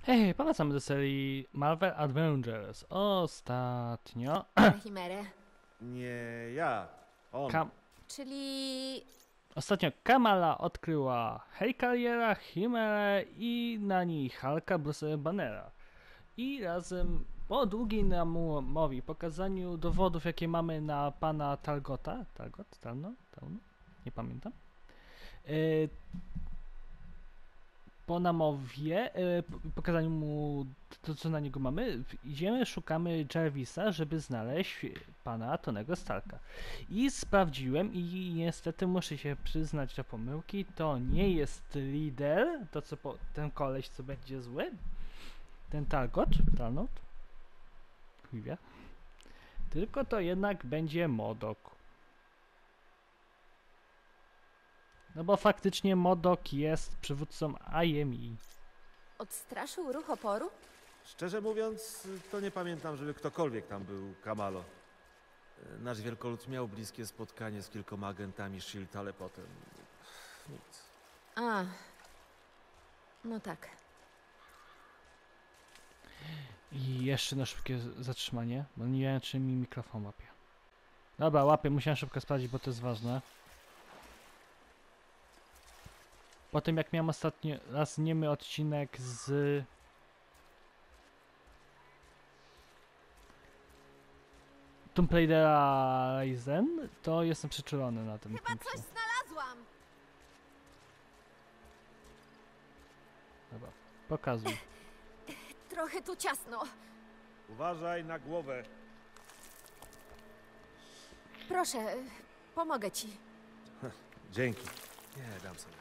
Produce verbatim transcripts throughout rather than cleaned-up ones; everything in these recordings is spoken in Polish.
Hej, powracamy do serii Marvel Avengers. Ostatnio... Chimerę. Nie ja, on. Kam Czyli... Ostatnio Kamala odkryła Hellcarriera, Chimerę i na niej Hulka, Bruce'a Bannera. I razem po długiej namowie pokazaniu dowodów, jakie mamy na pana Talgota, Talgot, Talno, Talno, nie pamiętam. Yy, po namowie, yy, pokazaniu mu to, co na niego mamy, idziemy, szukamy Jarvisa, żeby znaleźć pana Tonego Starka. I sprawdziłem i niestety muszę się przyznać do pomyłki, to nie jest lider, to co po, ten koleś, co będzie zły, ten Talgot, Talnot, chuj wie, tylko to jednak będzie Modok. No bo faktycznie Modok jest przywódcą I M E. odstraszył ruch oporu? Szczerze mówiąc, to nie pamiętam, żeby ktokolwiek tam był Kamalo. Nasz wielkolud miał bliskie spotkanie z kilkoma agentami SHIELD, ale potem... nic. A, no tak. I jeszcze na szybkie zatrzymanie, bo nie wiem, czy mi mikrofon łapie. Dobra, łapie, musiałem szybko sprawdzić, bo to jest ważne. Po tym jak miałem ostatnio raz niemy odcinek z... Tomb Raidera Ryzen, to jestem przyczulony na tym Chyba punkcie. coś znalazłam! Dobra, pokazuj. Trochę tu ciasno. Uważaj na głowę. Proszę, pomogę ci. Dzięki. Nie, dam sobie.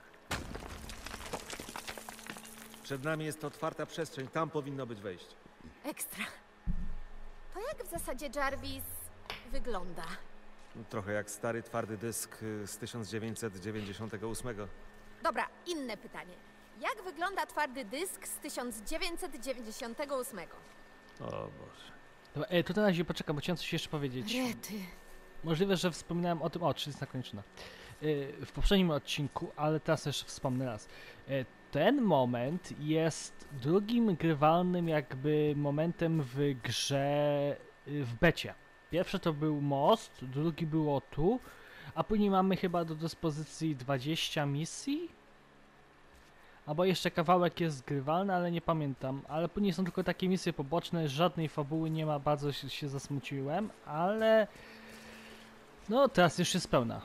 Przed nami jest otwarta przestrzeń, tam powinno być wejście. Ekstra. To jak w zasadzie Jarvis wygląda? Trochę jak stary, twardy dysk y, z tysiąc dziewięćset dziewięćdziesiątego ósmego. Dobra, inne pytanie. Jak wygląda twardy dysk z tysiąc dziewięćset dziewięćdziesiątego ósmego? O Boże. Dobra, e, to na razie poczekam, bo chciałem coś jeszcze powiedzieć. Rety. Możliwe, że wspominałem o tym, o, trzydziesta kończyna, w poprzednim odcinku, ale teraz jeszcze wspomnę raz. E, Ten moment jest drugim grywalnym jakby momentem w grze, y, w becie. Pierwszy to był most, drugi było tu, a później mamy chyba do dyspozycji dwadzieścia misji. Albo jeszcze kawałek jest grywalny, ale nie pamiętam. Ale później są tylko takie misje poboczne, żadnej fabuły nie ma, bardzo się, się zasmuciłem, ale... No, teraz już jest pełna.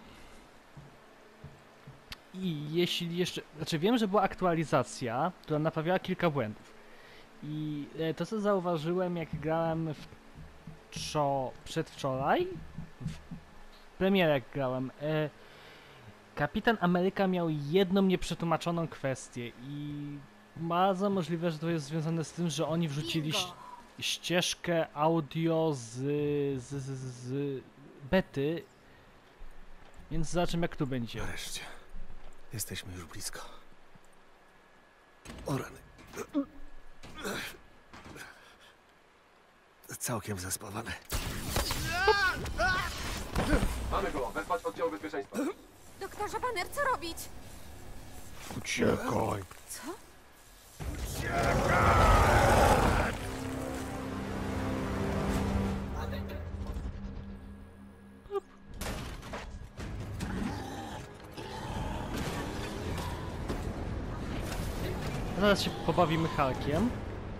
I jeśli jeszcze... Znaczy wiem, że była aktualizacja, która naprawiała kilka błędów. I e, to, co zauważyłem, jak grałem w czo... przedwczoraj, w premierę jak grałem, e, Kapitan Ameryka miał jedną nieprzetłumaczoną kwestię i bardzo możliwe, że to jest związane z tym, że oni wrzucili ś- ścieżkę audio z, z, z, z bety, więc zobaczymy jak tu będzie. Nareszcie. Jesteśmy już blisko. O rany. Całkiem zaspawane. Mamy go! Wezwać oddział bezpieczeństwa. Doktorze Banner, co robić? Uciekaj. Co? Zaraz się pobawimy Hulkiem.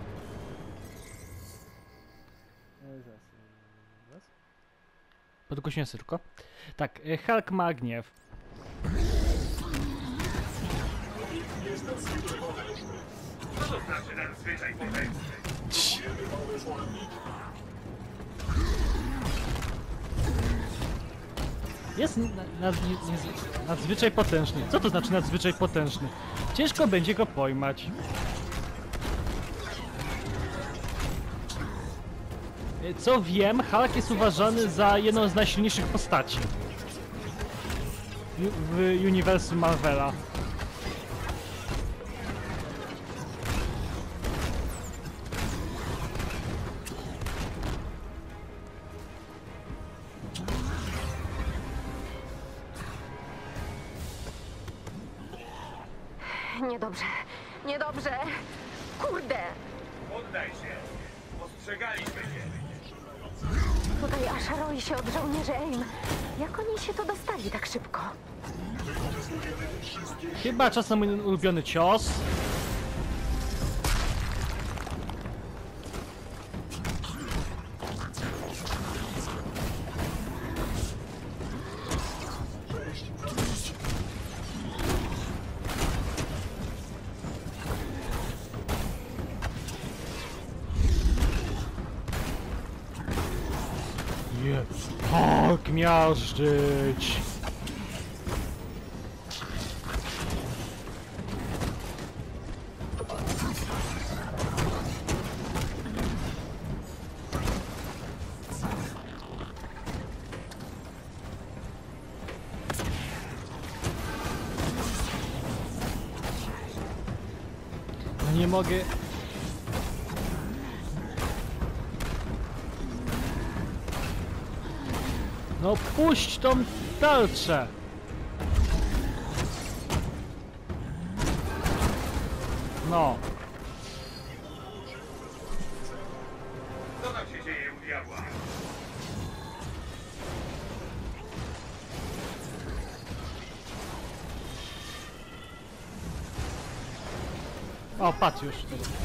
Podgłośnię sobie tylko. Tak, e, Hulk ma gniew. Co to znaczy nadzwyczaj potężny? Jest na, na, nie, nie, nadzwyczaj potężny. Co to znaczy nadzwyczaj potężny? Ciężko będzie go pojmać. E, Co wiem, Hulk jest uważany za jedną z najsilniejszych postaci Ju- w uniwersum Marvela. Niedobrze, niedobrze. Kurde! poddaj się. Ostrzegaliśmy cię. Tutaj aż roi się od żołnierzy AIM. Jak oni się tu dostali tak szybko? Chyba czas na mój ulubiony cios. Tak, miażdżyć! No nie mogę... No puść tą tarczę! No. Co tam się dzieje u diabła? O, patrz już.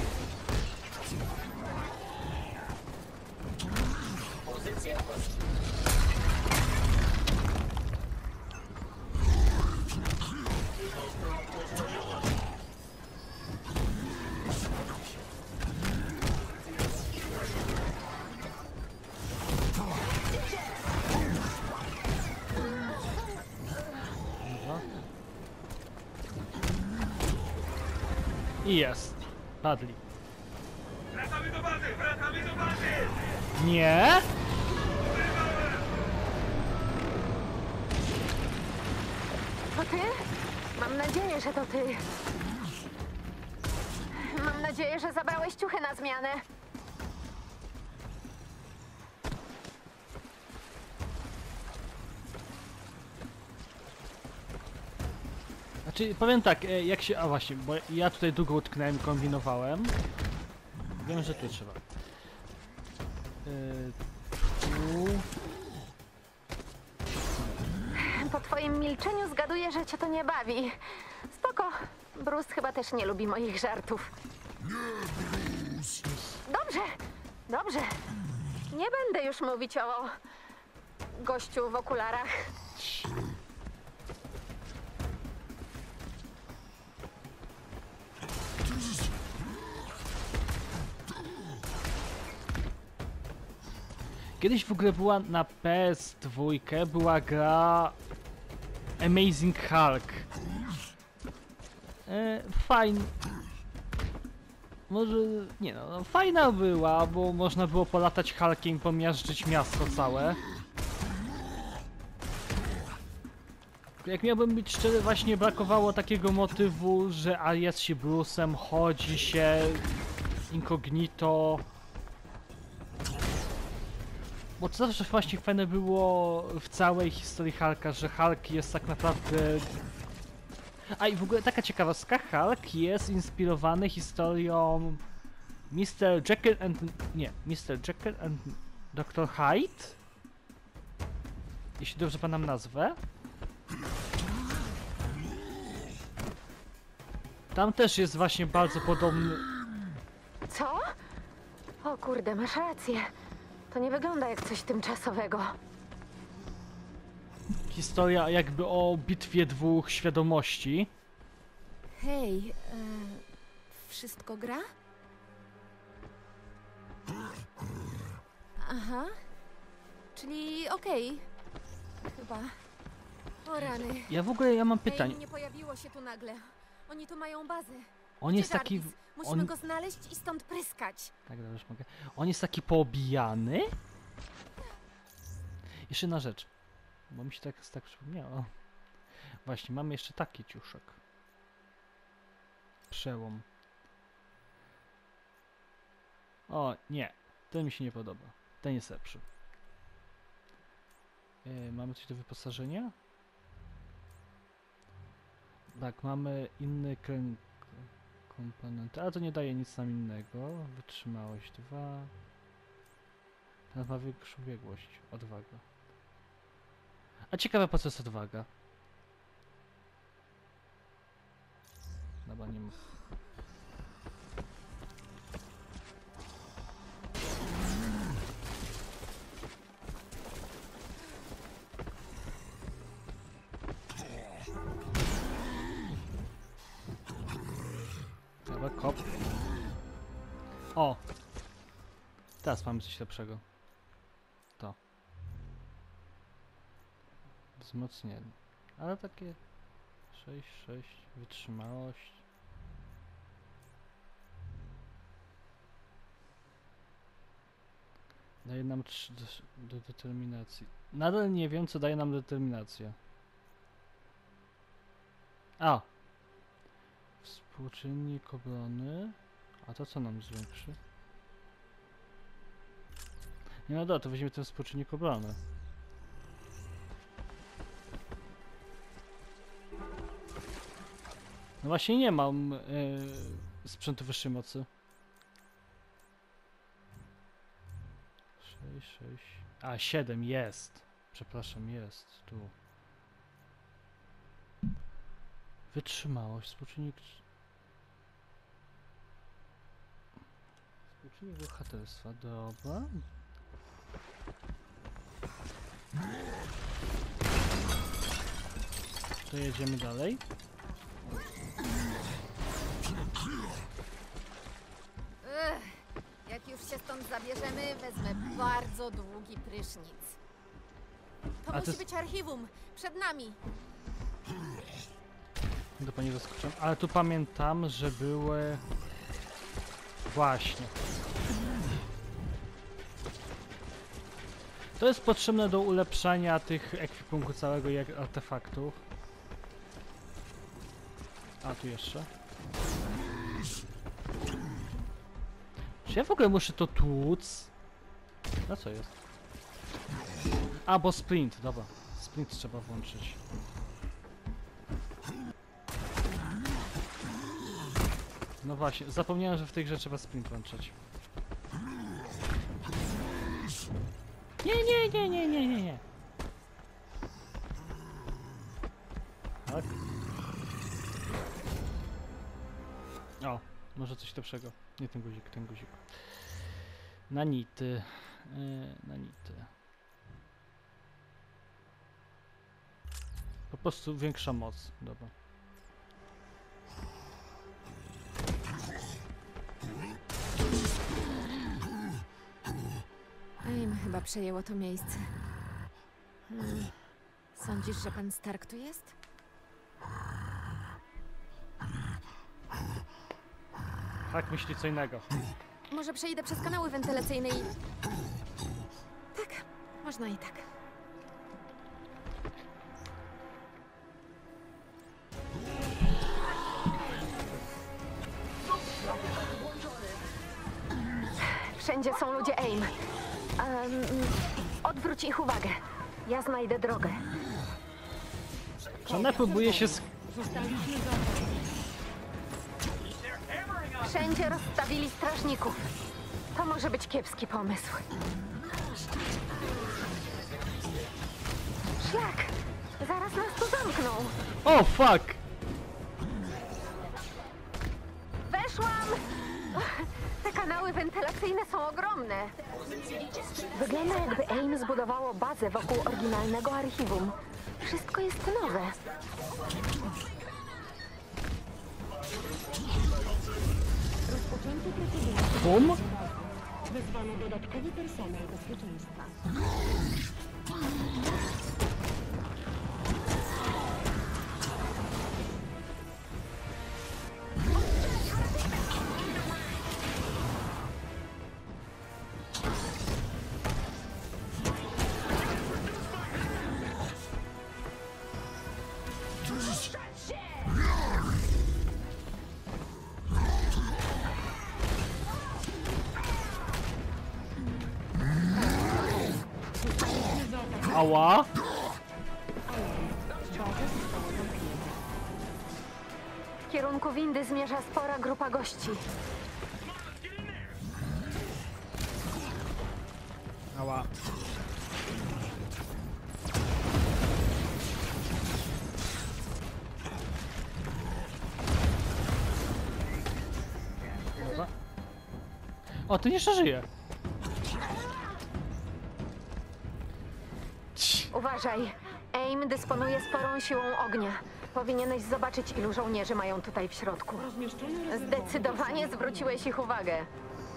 I jest. Padli. Wracamy do bazy! Wracamy do bazy! Nie? To ty? Mam nadzieję, że to ty. Mam nadzieję, że zabrałeś ciuchy na zmianę. Znaczy, powiem tak, e, jak się... A właśnie, bo ja tutaj długo utknąłem i kombinowałem. Wiem, że tu trzeba. Yy, tu... Po twoim milczeniu zgaduję, że cię to nie bawi. Spoko. Bruce chyba też nie lubi moich żartów. Dobrze, dobrze. Nie będę już mówić o gościu w okularach. Kiedyś w ogóle była na P S dwa, była gra Amazing Hulk. E, fajn... Może... nie no, no, fajna była, bo można było polatać Hulkiem, pomiażdżyć miasto całe. Jak miałbym być szczery, właśnie brakowało takiego motywu, że a jest się Bruce'em, chodzi się incognito. Bo to zawsze właśnie fajne było w całej historii Hulka, że Hulk jest tak naprawdę... A i w ogóle taka ciekawostka, Hulk jest inspirowany historią mister Jekyll and... nie, mister Jekyll and doktor Hyde? Jeśli dobrze pamiętam nazwę. Tam też jest właśnie bardzo podobny... Co? O kurde, masz rację. To nie wygląda jak coś tymczasowego. Historia jakby o bitwie dwóch świadomości. Hej, e, wszystko gra? Aha. Czyli okej. Chyba. O rany. Ja w ogóle ja mam Ej, pytanie. nie pojawiło się tu nagle. Oni tu mają bazę. On Gdzie jest taki... Jarvis? Musimy on- go znaleźć i stąd pryskać. Tak, dobrze, już mogę. On jest taki poobijany? Jeszcze jedna rzecz. Bo mi się tak, tak przypomniało. Właśnie, mamy jeszcze taki ciuszek. Przełom. O, nie. Ten mi się nie podoba. Ten jest lepszy. Yy, mamy coś do wyposażenia? Tak, mamy inny kręg... komponenty, ale to nie daje nic nam innego. Wytrzymałość dwa. Teraz ma większą biegłość, odwaga. A ciekawe, po co jest odwaga? Dobra, nie ma. Dobra, kop. O! Teraz mamy coś lepszego. To. Wzmocnienie. Ale takie sześć, sześć, wytrzymałość. Daje nam trzy do, do determinacji. Nadal nie wiem, co daje nam determinacja. A! Współczynnik obrony. A to co nam zwiększy? Nie, no dobra, to weźmiemy ten współczynnik obrony. No właśnie nie mam yy, sprzętu wyższej mocy. sześć, sześć. A, siedem jest. Przepraszam, jest. Tu. Wytrzymałość, współczynnik... Współczynnik bohaterstwa, dobra. To jedziemy dalej. Ugh, jak już się stąd zabierzemy, wezmę bardzo długi prysznic. To A musi to być archiwum, przed nami. Do pani zaskoczyłem, ale tu pamiętam, że były... Właśnie. To jest potrzebne do ulepszania tych ekwipunku całego i artefaktów. A, tu jeszcze. Czy ja w ogóle muszę to tłuc? No co jest? A, bo sprint, dobra. Sprint trzeba włączyć. No właśnie, zapomniałem, że w tej grze trzeba sprint włączać. Nie, nie, nie, nie, nie, nie, nie. Tak? O, może coś lepszego. Nie ten guzik, ten guzik. Nanity. Yy, nanity. Po prostu większa moc, dobra. Aim chyba przejęło to miejsce. Hmm. Sądzisz, że pan Stark tu jest? Tak myśli co innego. Może przejdę przez kanały wentylacyjne i... Tak, można i tak. Wszędzie są ludzie AIM. Um, odwróć ich uwagę. Ja znajdę drogę. Czy ona próbuje się sk... Wszędzie rozstawili strażników. To może być kiepski pomysł. Szlak! Zaraz nas tu zamkną. O, fuck! Weszłam! Te kanały wentylacyjne są ogromne. Wygląda, jakby AIM zbudowało bazę wokół oryginalnego archiwum. Wszystko jest nowe. Rozpoczęcie procedury. Bum? Wezwano dodatkowy personel bezpieczeństwa. Ała! W kierunku windy zmierza spora grupa gości. Ała. Dobra. O, ty jeszcze żyje. Uważaj, AIM dysponuje sporą siłą ognia. Powinieneś zobaczyć, ilu żołnierzy mają tutaj w środku. Zdecydowanie zwróciłeś ich uwagę.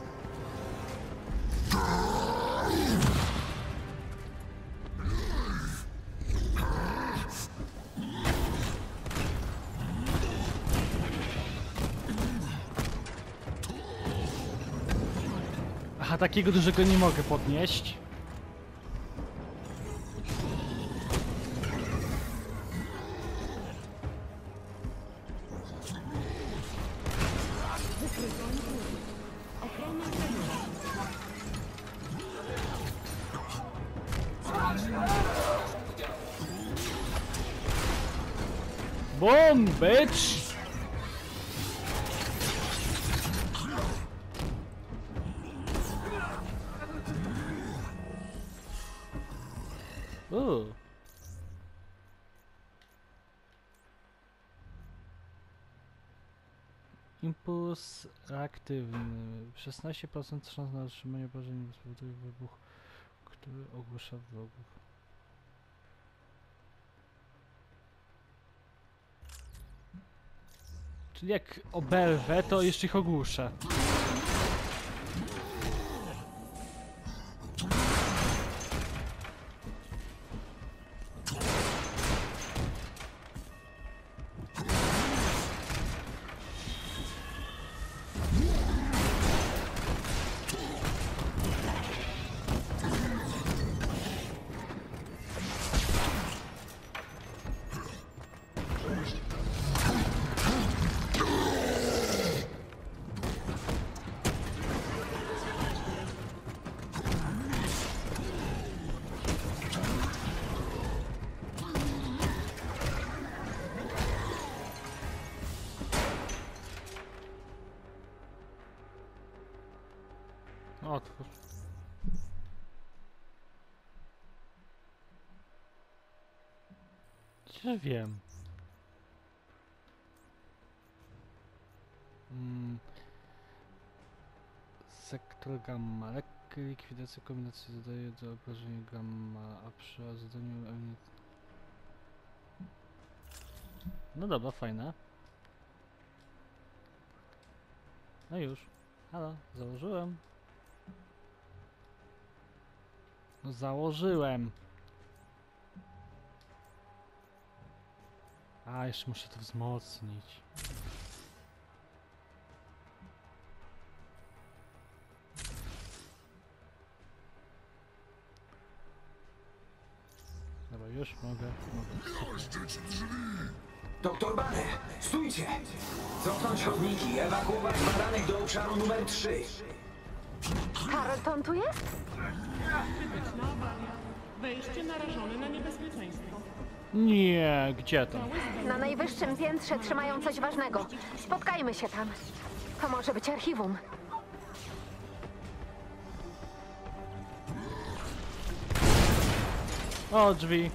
Aha, takiego dużego nie mogę podnieść. Boom, bitch! Ooh. Impuls aktywny. szesnaście procent szans na otrzymanie obrażeń nie spowoduje wybuch, który ogłusza wrogów. Czyli jak oberwę, to jeszcze ich ogłuszę. Otwórz. Czy wiem? Mm. Sektor gamma. Lekka likwidacja kombinacji zadaje do obrażenia gamma, a przy zadaniu... No dobra, fajne. No już. Halo, założyłem. No założyłem. A, jeszcze muszę to wzmocnić. Dobra, już mogę. mogę. Doktor Banner, stójcie! Cofnąć chodniki, ewakuować badanych do obszaru numer trzy. Carlton tu jest? Krytyczna awaria. Wejście narażone na niebezpieczeństwo. Nie, gdzie tam? Na najwyższym piętrze trzymają coś ważnego. Spotkajmy się tam. To może być archiwum. O, drzwi.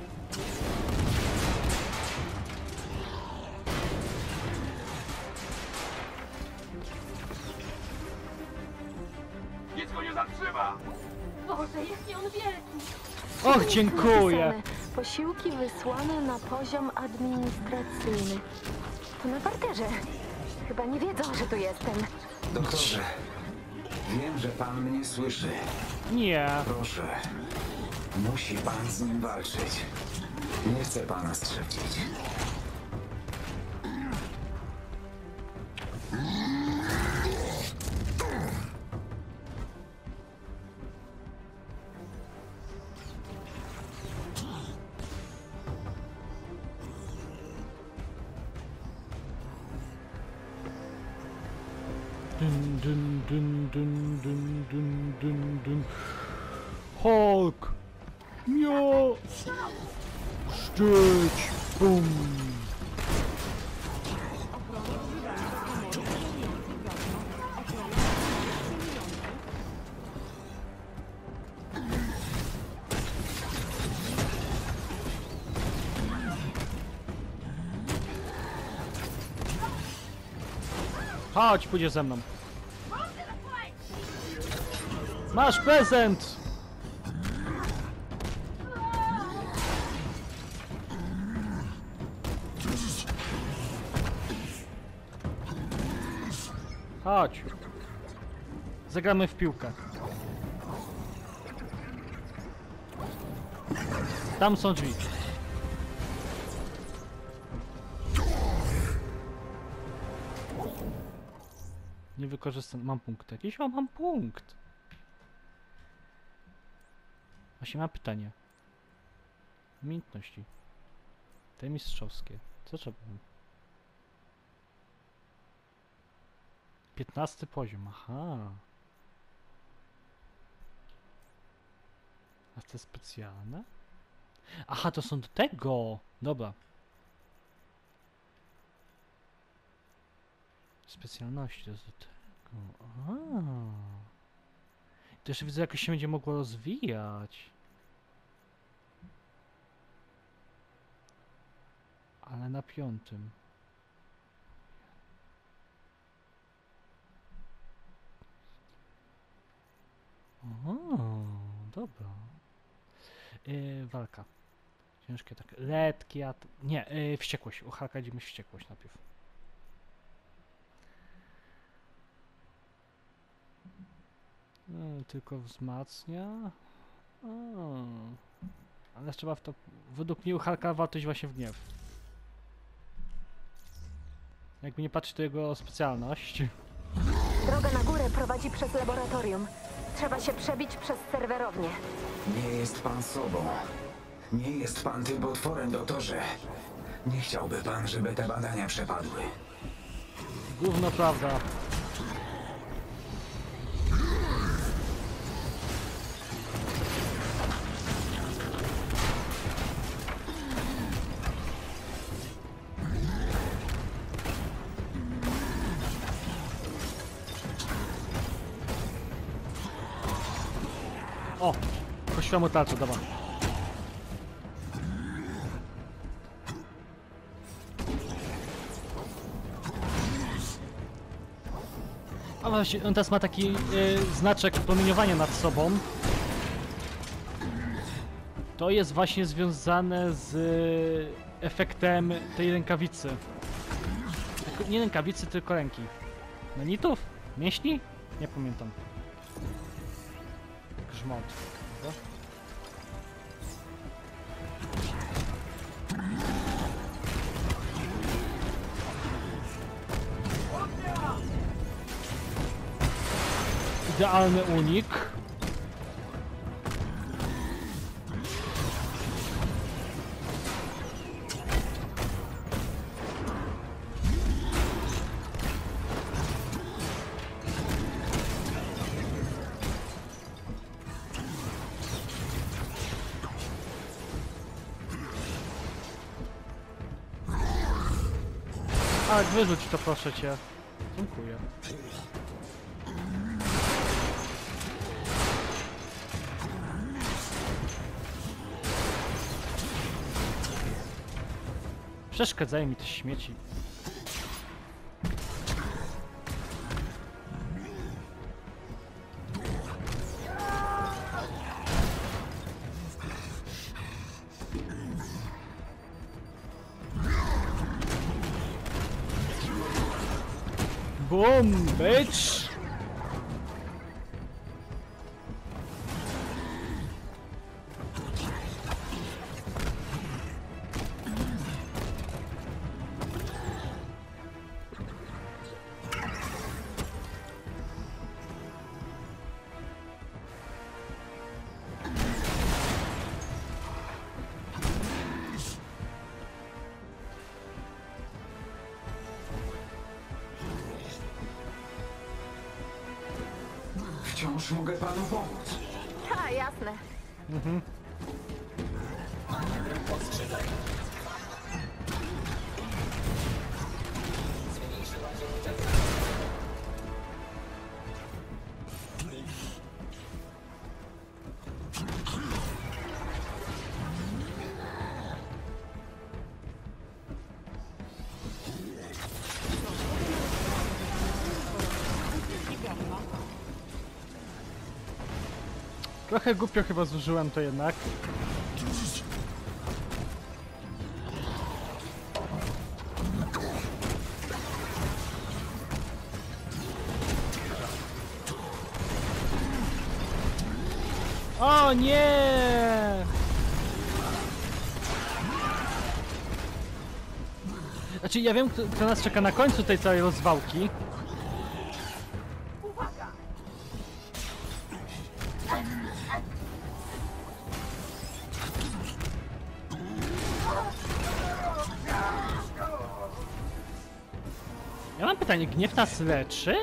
Nic go nie zatrzyma! Boże, jaki on wielki! Och, dziękuję. Napisane, posiłki wysłane na poziom administracyjny. To na parterze. Chyba nie wiedzą, że tu jestem. Doktorze, wiem, że pan mnie słyszy. Nie. Proszę, musi pan z nim walczyć. Nie chcę pana skrzywdzić. Dun, dun, dun, dun, dun, dun, dun, dun. Hulk! Nie! Szczyć! Bum! Chodź, pójdziesz ze mną. Masz prezent! Chodź. Zagramy w piłkę. Tam są drzwi. Nie wykorzystam. Mam punkt jakiś? O, mam punkt. Właśnie mam pytanie. Umiejętności. Te mistrzowskie. Co trzeba? piętnasty poziom. Aha. A te specjalne? Aha, to są do tego. Dobra. Specjalności to jest do tego. Aha. To jeszcze widzę, jakoś się będzie mogło rozwijać. Ale na piątym. O, dobra. Yy, walka. Ciężkie tak. Letki, at... Nie, yy, wściekłość. U Hulka idziemy wściekłość najpierw. Yy, tylko wzmacnia. O, ale trzeba w to... Według mnie u Hulka wartość właśnie w gniew. Jakby nie patrzeć, to jego specjalność. Droga na górę prowadzi przez laboratorium. Trzeba się przebić przez serwerownię. Nie jest pan sobą. Nie jest pan tym potworem, doktorze. Nie chciałby pan, żeby te badania przepadły. Gówno prawda. O! Kościła mu tarczę, dobra. A właśnie, on teraz ma taki y, znaczek promieniowania nad sobą. To jest właśnie związane z y, efektem tej rękawicy. Tylko, nie rękawicy, tylko ręki. Nanitów? Mięśni? Nie pamiętam. Grzmot. Dobra. Idealny unik. Tak, wyrzuć to, proszę cię. Dziękuję. Przeszkadzają mi te śmieci. Boom, bitch! Wciąż mogę panu pomóc. A, jasne. Mhm. Trochę głupio chyba zużyłem to jednak. O nie! Znaczy ja wiem, kto, kto nas czeka na końcu tej całej rozwałki. Ja mam pytanie, gniew nas leczy?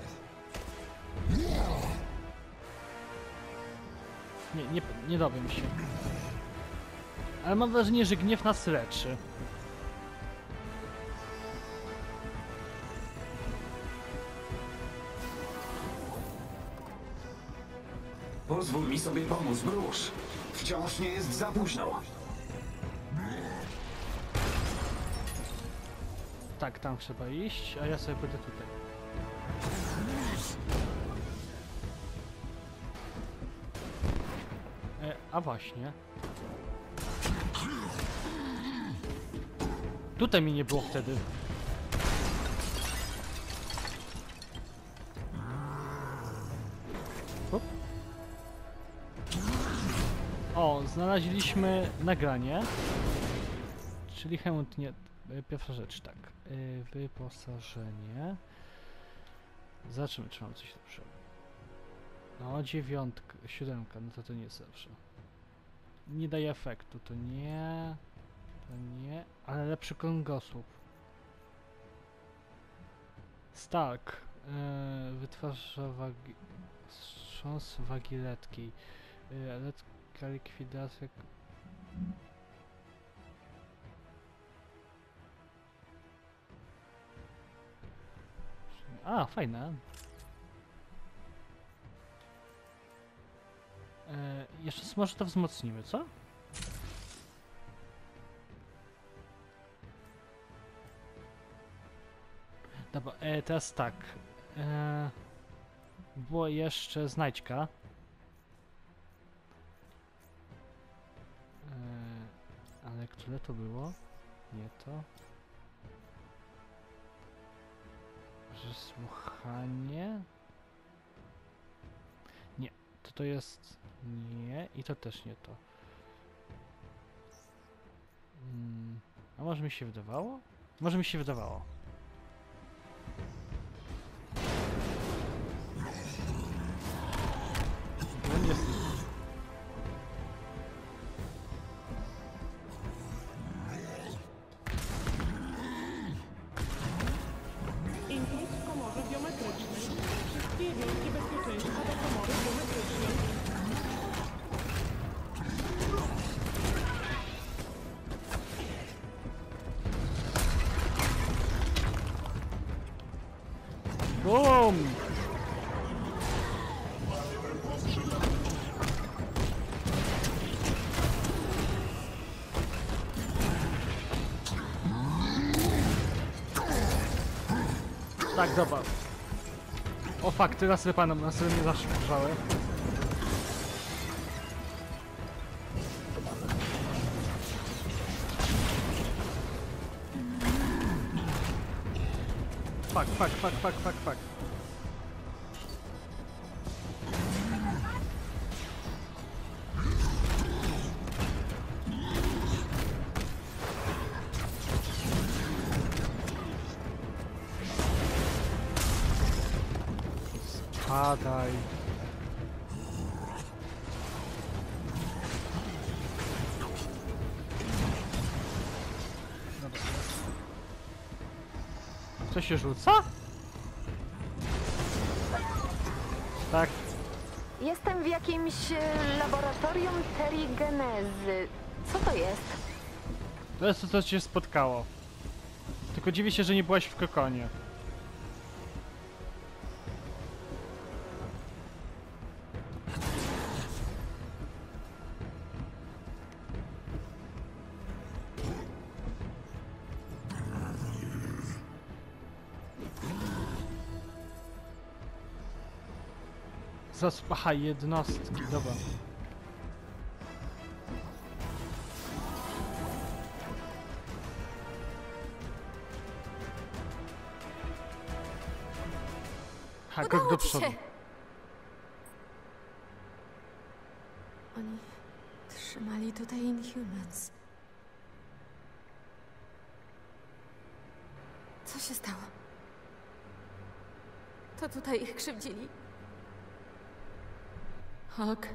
Nie, nie, nie dowiem się. Ale mam wrażenie, że gniew nas leczy. Pozwól mi sobie pomóc, Bruce. Wciąż nie jest za późno. Tak, tam trzeba iść, a ja sobie będę tutaj. E, a właśnie. Tutaj mi nie było wtedy. Hop. O, znaleźliśmy nagranie. Czyli chętnie. Pierwsza rzecz, tak. Yy, wyposażenie. Zobaczymy, czy mam coś lepszego. No, dziewiątka, siódemka, no to to nie jest lepsze. Nie daje efektu, to nie. To nie, ale lepszy kręgosłup. Stark. Yy, wytwarza wagi... wstrząs wagi letkiej. Yy, lekka likwidacja... A, fajne. E, jeszcze może to wzmocnimy, co? Dobra, e, teraz tak. E, było jeszcze znajdźka. E, ale które to było? Nie to. Słuchanie. Nie, to to jest nie i to też nie to. Hmm. A może mi się wydawało? Może mi się wydawało. No jest. Impuls w komorze biometrycznej. Wszystkie jednostki bezpieczeństwa do komory biometrycznej. Bum! Tak, dobra. O fakt, teraz panom na sobie nie zaszarżały. Fuck, fuck, fuck, fuck, fuck, fuck. Spadaj. Dobra. Co się rzuca? Tak. Jestem w jakimś e, laboratorium terigenezy. Co to jest? To jest to, co cię spotkało. Tylko dziwię się, że nie byłaś w kokonie. Zas... Aha, jednostki, dobra. Ha, krok Udało do ci przodu. się. Oni trzymali tutaj Inhumans. Co się stało? To tutaj ich krzywdzili? Hulk.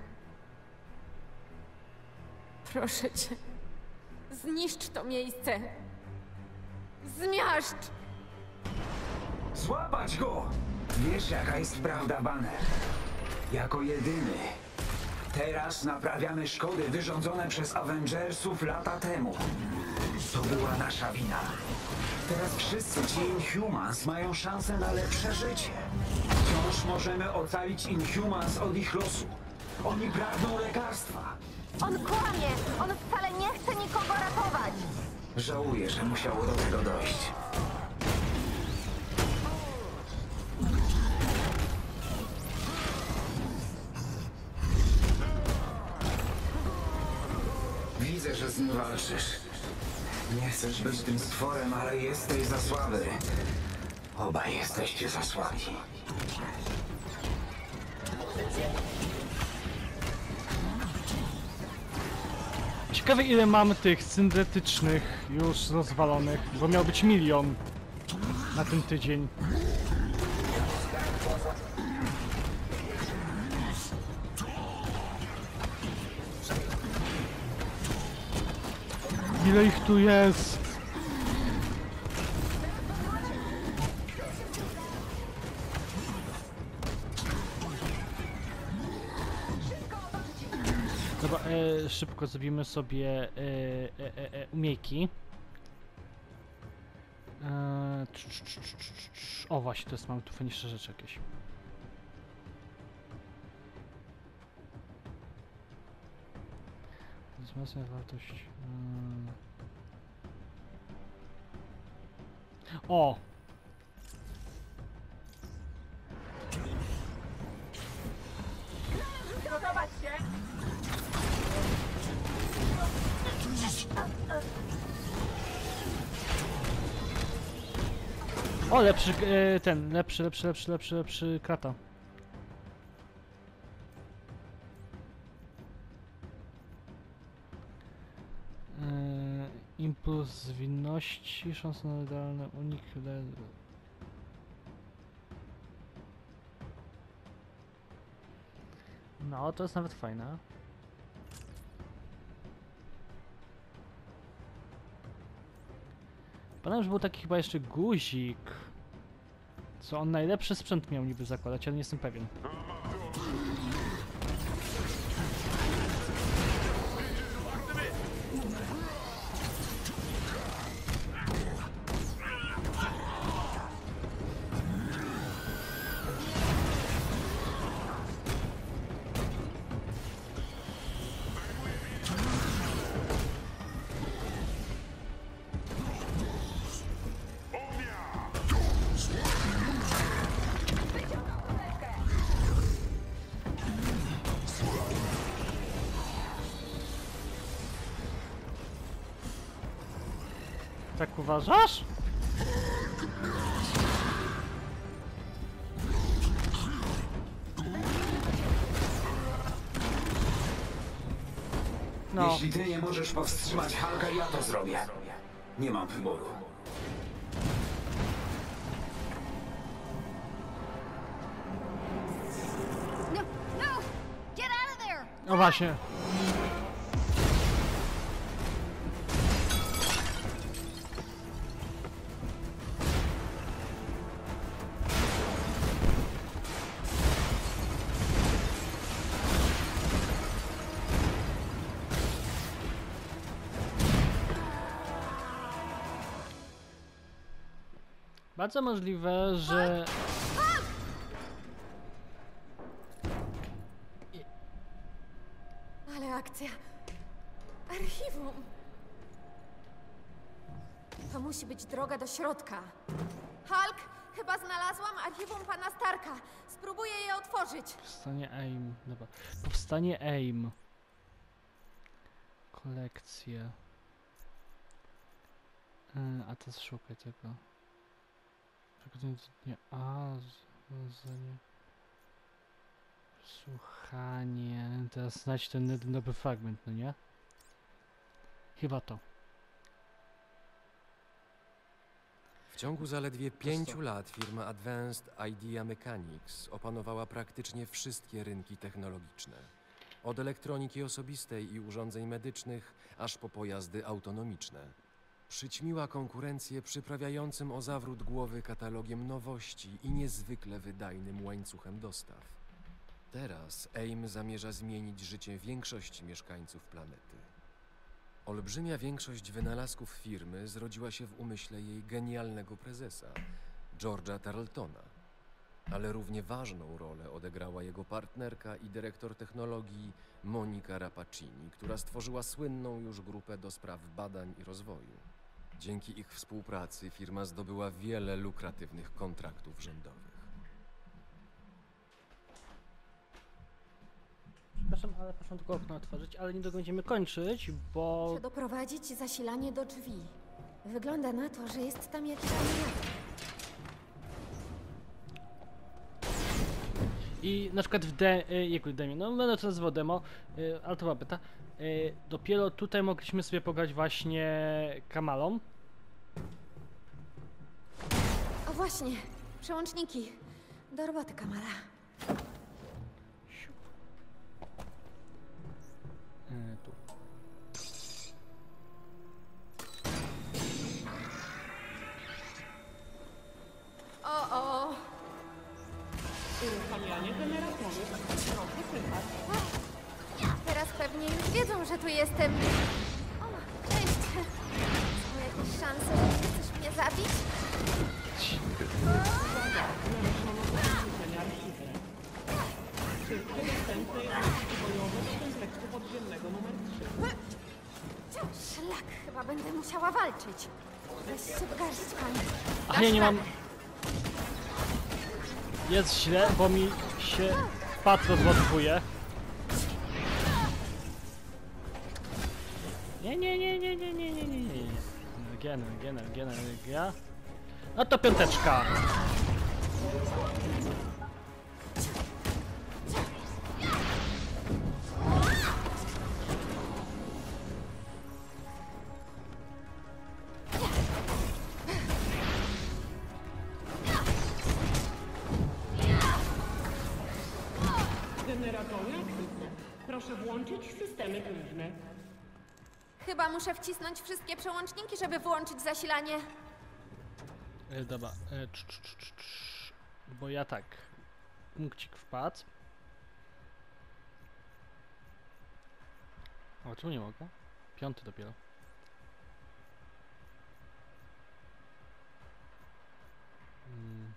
Proszę cię. Zniszcz to miejsce. Zmiażdż! Złapać go! Wiesz, jaka jest prawda, Banner? Jako jedyny. Teraz naprawiamy szkody wyrządzone przez Avengersów lata temu. To była nasza wina. Teraz wszyscy ci Inhumans mają szansę na lepsze życie. Wciąż możemy ocalić Inhumans od ich losu. Oni pragną lekarstwa. On kłamie! On wcale nie chce nikogo ratować! Żałuję, że musiało do tego dojść. Widzę, że z nim walczysz. Nie chcesz być tym stworem, ale jesteś za słaby. Obaj jesteście za słabi. Ciekawe ile mamy tych syntetycznych już rozwalonych, bo miał być milion na ten tydzień. Ile ich tu jest? Dobra, e, szybko zrobimy sobie e, e, e, e, umiejki. E, cz, cz, cz, cz, cz, cz. O właśnie, to jest, mamy tu fajniejsze rzeczy jakieś. Wzmacnia wartość. Hmm. O! O, lepszy e, ten, lepszy, lepszy, lepszy, lepszy, lepszy krata. Impuls zwinności, szansa na idealny unik. No, to jest nawet fajne. Pamiętam, że był taki chyba jeszcze guzik. Co on najlepszy sprzęt miał niby zakładać, ale nie jestem pewien. Tak uważasz? No. Jeśli ty nie możesz powstrzymać Hulka, ja to zrobię. Nie mam wyboru. No, no! Get out of there! O właśnie. Bardzo możliwe, że... Ale akcja. Archiwum. To musi być droga do środka. Hulk, chyba znalazłam archiwum pana Starka. Spróbuję je otworzyć. otworzyć! Powstanie AIM, dobra. Powstanie AIM. Kolekcje. Yy, a to szukaj tego. Nie, a, z, z, nie. Słuchanie. Teraz znać ten nowy fragment, no nie? Chyba to. W ciągu zaledwie pięciu lat firma Advanced Idea Mechanics opanowała praktycznie wszystkie rynki technologiczne. Od elektroniki osobistej i urządzeń medycznych, aż po pojazdy autonomiczne. Przyćmiła konkurencję przyprawiającym o zawrót głowy katalogiem nowości i niezwykle wydajnym łańcuchem dostaw. Teraz AIM zamierza zmienić życie większości mieszkańców planety. Olbrzymia większość wynalazków firmy zrodziła się w umyśle jej genialnego prezesa, George'a Tarletona. Ale równie ważną rolę odegrała jego partnerka i dyrektor technologii Monica Rappaccini, która stworzyła słynną już grupę do spraw badań i rozwoju. Dzięki ich współpracy firma zdobyła wiele lukratywnych kontraktów rządowych. Przepraszam, ale proszę tylko okno otworzyć, ale niedługo będziemy kończyć, bo... Muszę doprowadzić zasilanie do drzwi. Wygląda na to, że jest tam jakiś animator. I na przykład w de... y, jaku demie, no będę to nazywał demo, y, ale to była beta. Y, dopiero tutaj mogliśmy sobie pograć właśnie Kamalą. O właśnie, przełączniki. Do roboty, Kamala. Y, tu. O, o! Uruchamianie generatorów. Proszę czytać. Teraz pewnie już wiedzą, że tu jestem. O, cześć. Są jakieś szanse, że nie chcesz mnie zabić? Naruszone zabezpieczenia archiwy. Wszystkie dostępne jednostki bojowe do kompleksu podziemnego numer trzy. Szlak, chyba będę musiała walczyć. Weź się w garść, pan. A ja nie mam... Jest źle, bo mi się pad rozładowuje. Nie, nie, nie, nie, nie, nie, nie, nie, nie. Energia, energia, energia, energia. No to piąteczka. Generatory aktywne. Proszę włączyć systemy główne. Chyba muszę wcisnąć wszystkie przełączniki, żeby włączyć zasilanie. E, dobra, e, cz, cz, cz, cz, cz. Bo ja tak. Punkcik wpadł. O, czemu nie mogę? Piąty dopiero. Hmm.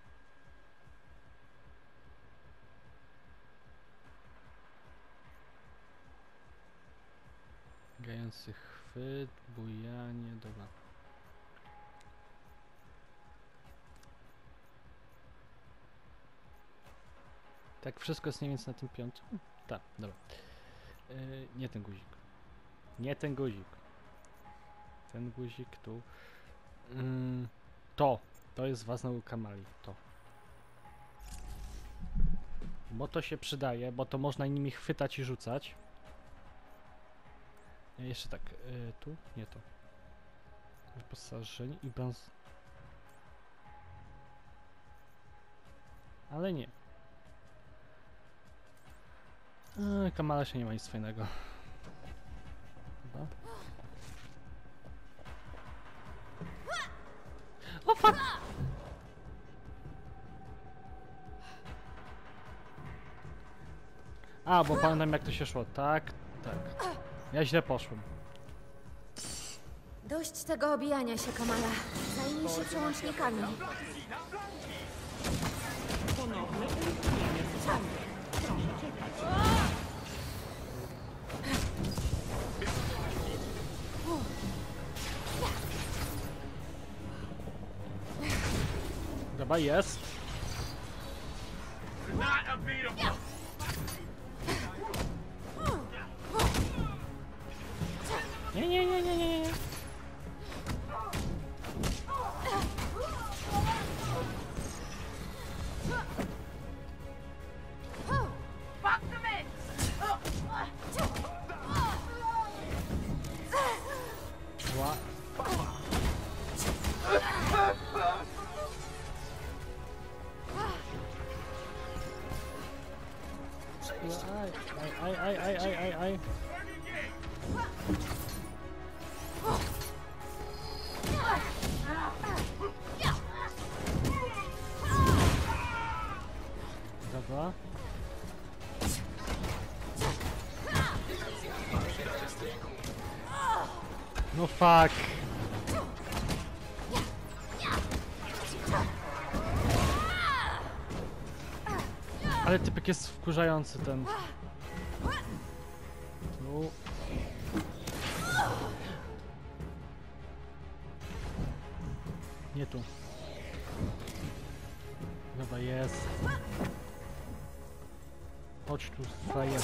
Gający chwyt, bujanie, dobra. Tak, wszystko jest mniej więcej na tym piątym? Tak, dobra. Yy, nie ten guzik. Nie ten guzik. Ten guzik tu. Yy, to. To jest ważne u Kamali. To. Bo to się przydaje, bo to można nimi chwytać i rzucać. Yy, jeszcze tak. Yy, tu? Nie to. Wyposażenie i brąz. Ale nie. Eee, Kamala się nie ma nic fajnego. Chyba. O fuck! A, bo pamiętam jak to się szło. Tak, tak. Ja źle poszłem. Dość tego obijania się, Kamala. Zajmij się przełącznikami. Ponowne uruchomienie systemu. Proszę czekać. Dobra, jest. Not davvero Nie, nie, nie, nie, nie, nie. Ła. Aj, aj, aj, aj, aj, aj, aj. Dobra. No fuck. Ale typek jest wkurzający ten. Tu. Nie tu. Dobra, jest. Chodź tu, frajer.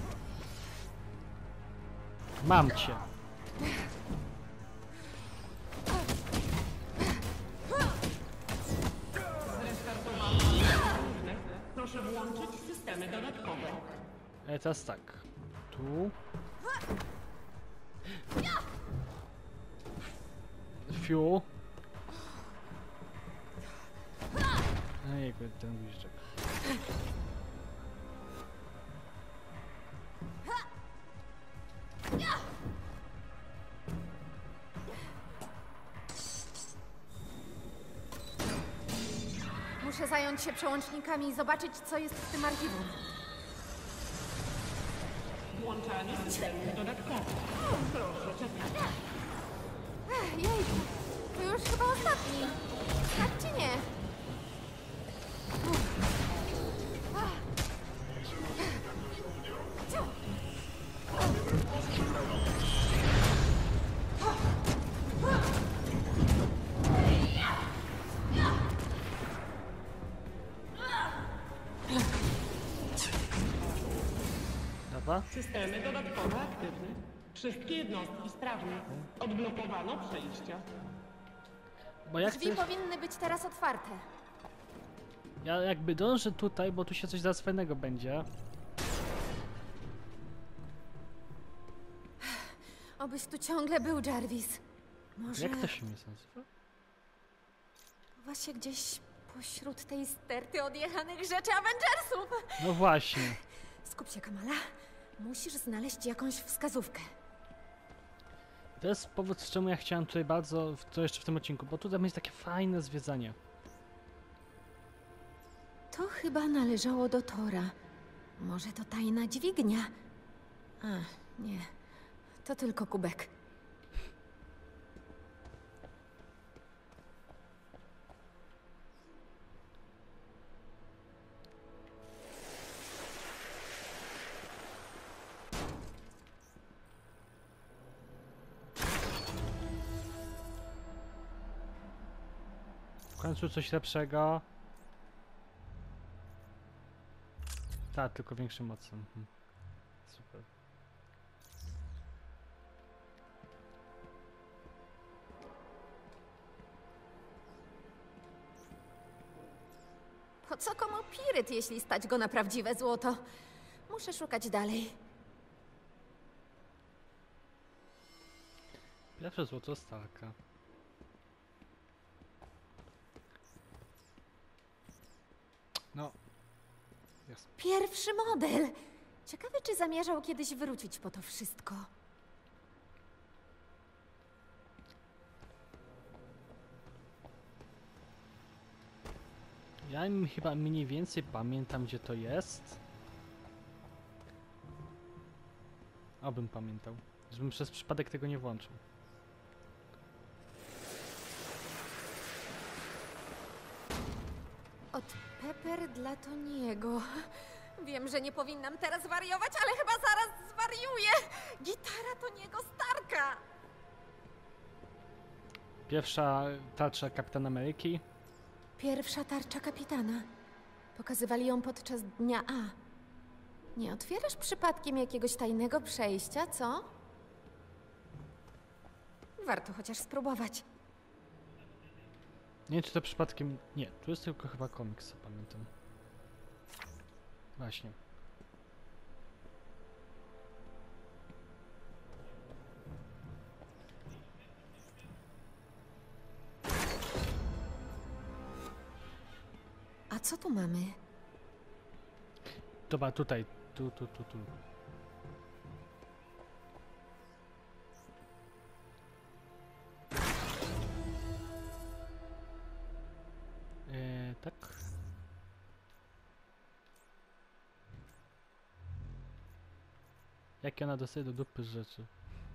Mam cię. Proszę włączyć systemy dodatkowe. E, teraz tak. Tu. Fiu. Ejku, ten guziczek. Muszę zająć się przełącznikami i zobaczyć, co jest w tym archiwum. Włączanie systemów dodatkowych. Proszę czekać. Ech, Jejku, to już chyba ostatni. Tak czy nie? Dobra. Systemy dodatkowe aktywne. Wszystkie jednostki sprawne. Odblokowano przejścia. Bo ja Drzwi chcę... powinny być teraz otwarte. Ja jakby dążę tutaj, bo tu się coś zaraz fajnego będzie. Obyś tu ciągle był, Jarvis. Może Jak to się mi nazywa? właśnie gdzieś pośród tej sterty odjechanych rzeczy Avengersów. No właśnie. Skup się, Kamala. Musisz znaleźć jakąś wskazówkę. To jest powód, z czemu ja chciałem tutaj bardzo, w- to jeszcze w tym odcinku, bo tutaj będzie takie fajne zwiedzanie. To chyba należało do Tora. Może to tajna dźwignia? A, nie. To tylko kubek. W końcu coś lepszego. Tak, tylko większym mocem. Mhm. Super. Po co komu piryt, jeśli stać go na prawdziwe złoto? Muszę szukać dalej. Pierwsze złoto Starka. No. Jest. Pierwszy model! Ciekawe, czy zamierzał kiedyś wrócić po to wszystko. Ja m- chyba mniej więcej pamiętam, gdzie to jest. Obym pamiętał. Żebym przez przypadek tego nie włączył. Od Pepper dla Toniego. Wiem, że nie powinnam teraz wariować, ale chyba zaraz zwariuję! Gitara Toniego Starka! Pierwsza tarcza Kapitana Ameryki. Pierwsza tarcza kapitana. Pokazywali ją podczas dnia A. Nie otwierasz przypadkiem jakiegoś tajnego przejścia, co? Warto chociaż spróbować. Nie wiem, czy to przypadkiem... Nie, tu jest tylko chyba komiks, pamiętam. Właśnie. A co tu mamy? Dobra, tutaj. Tu, tu, tu, tu. Eee, tak. Jakie ona dostaje do dupy rzeczy.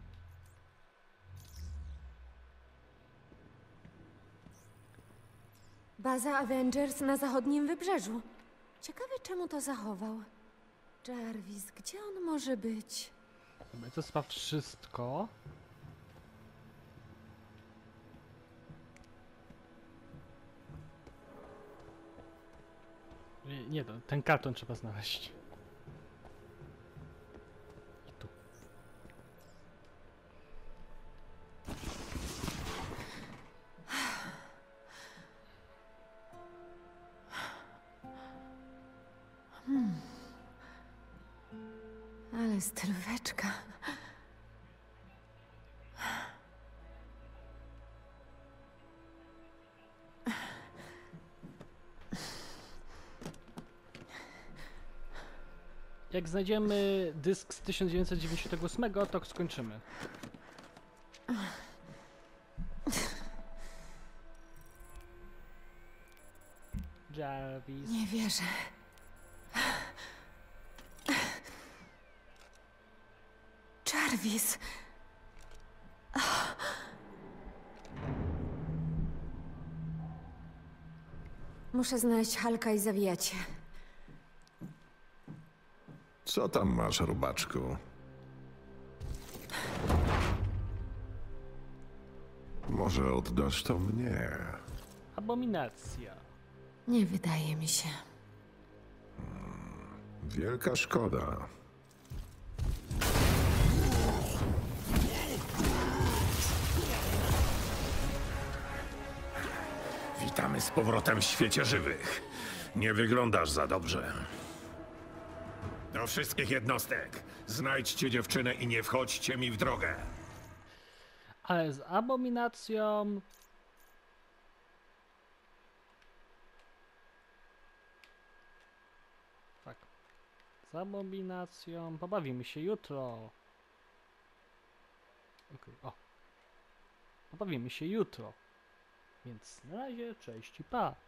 Baza Avengers na zachodnim wybrzeżu. Ciekawe, czemu to zachował. Jarvis, gdzie on może być? Dobra, to sprawdź wszystko. Nie, nie, no, ten karton trzeba znaleźć. I tu. Ale stylóweczka. Jak znajdziemy dysk z tysiąc dziewięćset dziewięćdziesiątego ósmego, to skończymy. Jarvis. Nie wierzę. Jarvis. Muszę znaleźć Hulka i zawijać się. Co tam masz, robaczku? Może oddasz to mnie? Abominacja. Nie wydaje mi się. Wielka szkoda. Witamy z powrotem w świecie żywych. Nie wyglądasz za dobrze. Do wszystkich jednostek. Znajdźcie dziewczynę i nie wchodźcie mi w drogę. Ale z abominacją... Tak. Z abominacją... Pobawimy się jutro. Okay. O. Pobawimy się jutro. Więc na razie, cześć i pa.